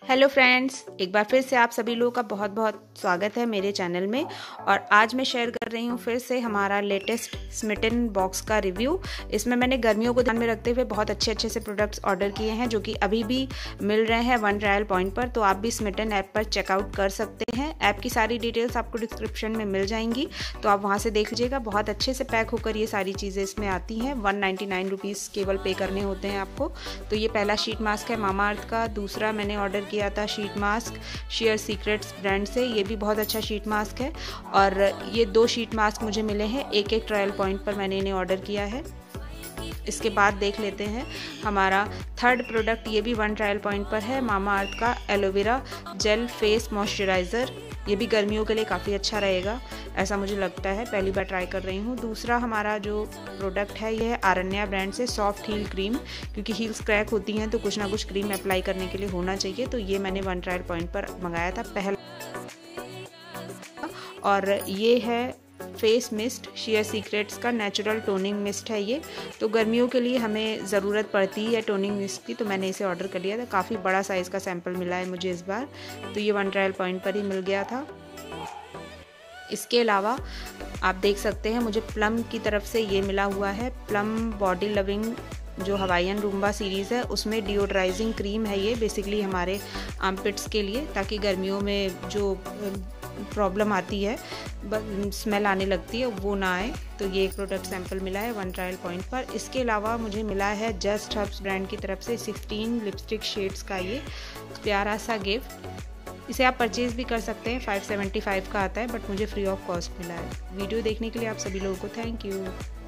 Hello friends, एक बार फिर से आप सभी लोगों का बहुत बहुत स्वागत है मेरे चैनल में। और आज मैं शेयर कर रही हूँ फिर से हमारा लेटेस्ट स्मिटन बॉक्स का रिव्यू। इसमें मैंने गर्मियों को ध्यान में रखते हुए बहुत अच्छे से प्रोडक्ट्स ऑर्डर किए हैं जो कि अभी भी मिल रहे हैं वन ट्रायल पॉइंट पर। तो आप भी स्मिटन ऐप पर चेकआउट कर सकते हैं। ऐप की सारी डिटेल्स आपको डिस्क्रिप्शन में मिल जाएंगी, तो आप वहाँ से देख लीजिएगा। बहुत अच्छे से पैक होकर ये सारी चीज़ें इसमें आती हैं। 199 रुपीज़ केवल पे करने होते हैं आपको। तो ये पहला शीट मास्क है मामाअर्थ का। दूसरा मैंने ऑर्डर किया था sheet mask share secrets brand से। ये भी बहुत अच्छा शीट मास्क है। और ये 2 शीट मास्क मुझे मिले हैं, एक ट्रायल पॉइंट पर मैंने इन्हें ऑर्डर किया है। इसके बाद देख लेते हैं हमारा थर्ड प्रोडक्ट। ये भी 1 ट्रायल पॉइंट पर है, मामाअर्थ का एलोवेरा जेल फेस मॉइस्चराइज़र। ये भी गर्मियों के लिए काफ़ी अच्छा रहेगा, ऐसा मुझे लगता है। पहली बार ट्राई कर रही हूँ। दूसरा हमारा जो प्रोडक्ट है ये है आरण्या ब्रांड से सॉफ्ट हील क्रीम, क्योंकि हील्स क्रैक होती हैं तो कुछ ना कुछ क्रीम अप्लाई करने के लिए होना चाहिए। तो ये मैंने 1 ट्रायल पॉइंट पर मंगाया था पहला। और ये है फेस मिस्ट शेयर सीक्रेट्स का नेचुरल टोनिंग मिस्ट है ये। तो गर्मियों के लिए हमें ज़रूरत पड़ती है टोनिंग मिस्ट की, तो मैंने इसे ऑर्डर कर लिया था। काफ़ी बड़ा साइज़ का सैंपल मिला है मुझे इस बार, तो ये 1 ट्रायल पॉइंट पर ही मिल गया था। इसके अलावा आप देख सकते हैं मुझे प्लम की तरफ से ये मिला हुआ है, प्लम बॉडी लविंग जो हवाईयन रूम्बा सीरीज़ है उसमें डिओड्राइजिंग क्रीम है ये। बेसिकली हमारे आर्मपिट्स के लिए, ताकि गर्मियों में जो प्रॉब्लम आती है, स्मेल आने लगती है, वो ना आए। तो ये एक प्रोडक्ट सैंपल मिला है 1 ट्रायल पॉइंट पर। इसके अलावा मुझे मिला है जस्ट हर्ब्स ब्रांड की तरफ से 16 लिपस्टिक शेड्स का ये प्यारा सा गिफ्ट। इसे आप परचेज़ भी कर सकते हैं, 575 का आता है, बट मुझे फ्री ऑफ कॉस्ट मिला है। वीडियो देखने के लिए आप सभी लोगों को थैंक यू।